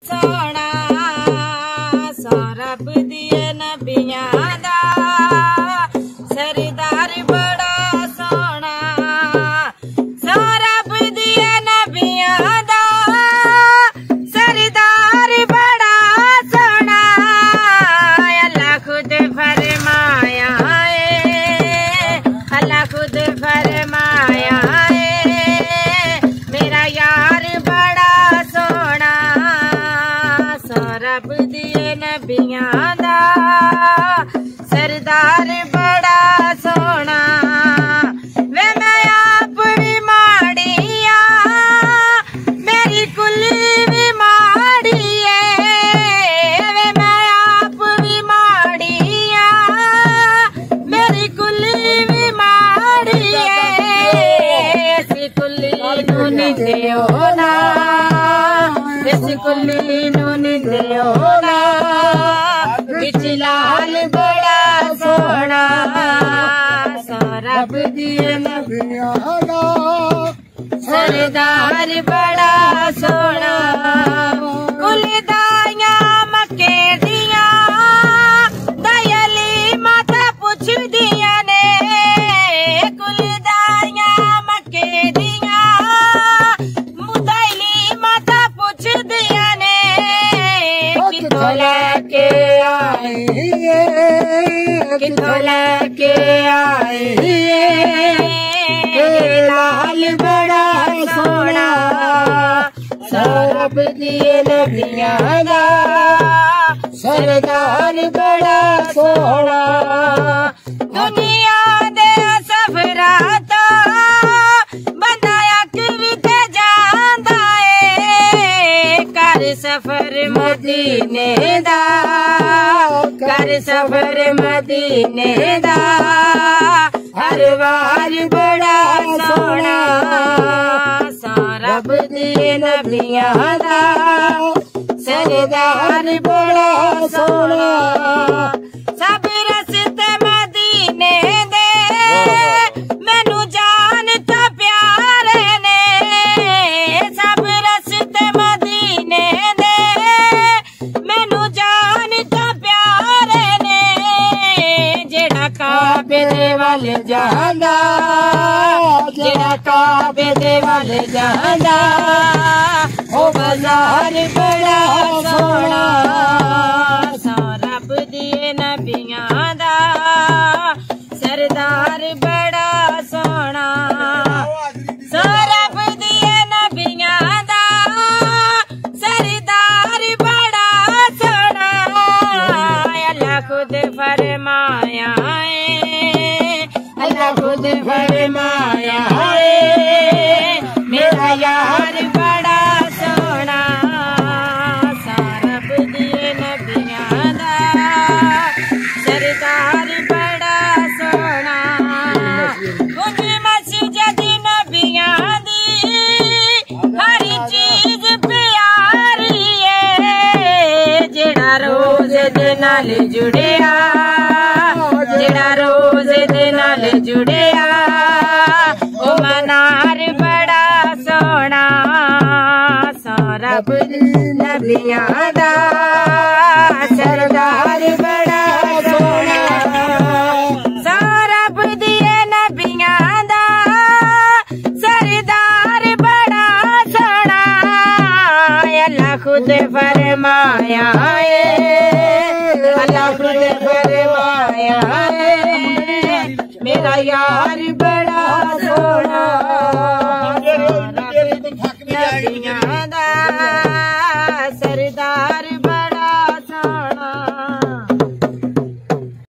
सोना सौरभ दिए नबियां दा सरदार बड़ा सोना सौरभ दिए नबियां दा सरदार बड़ा सोना अल्लाह खुद फरमाया अल्लाह खुद फरमाया मेरा यार बड़ा सोना सौरभ दिए नबियां दा सरदार बड़ा सोना वे मैं आप भी माड़िया मेरी कुली भी माड़ी है वे मैं आप भी माड़िया मेरी कुली भी माड़ी है ऐसी कुली नू नी दियो ना ऐसी कुली नू नी दियो ना बिच लाल बड़ा सोना सौरभ दिए नबियां दा सरदार बड़ा सोना कुल दाइयां मक्के दियां दयाली माता पुछ दिया ने कुल दाइयां मक्के दियां मुदाइली माता पुछ दिया ने किथों लेके आई किथों लेके आई लाल बड़ा सोना सौरभ दिए नबियां दा सरदार बड़ा सोना दुनिया दे सफरा तो बंदा अक विच जांदा है कर सफर मदीने दा कर सफर मदीने दा हर बार बड़ा सोना सौरभ दिए नबियां दा सरदार बड़ा सोना सब रस्ते मदीने दे मैनू जान तो प्यारे ने सब रस्ते मदीने दे मैनू जान तो प्यारे ने जेड़ा काबे दे वल जांदा जेड़ा काबे दे वल जांदा ओ बाजार बड़ा सोना सौरभ दिए नबियां दा सरदार बड़ा सोना सौरभ दिए नबियां दा सरदार बड़ा सोना अल्लाह खुद फरमाया अल्लाह खुद फरमाया मेरा यार बड़ा सोना सौरभ दिए नबियां दा सरदार बड़ा सोना कुछ मस्जिद नबियां दी हर चीज प्यारी है जेड़ा रोज दे नाल जुड़िया जेड़ा रोज दे नाल जुड़िया ओ मनार बड़ा सोना सौरभ नबियां दा सरदार बड़ा सोना सौरभ दिए नबियां दा सरदार बड़ा सोना अल्लाह खुद फरमाया अल्लाह खुद फरमाया मेरा यार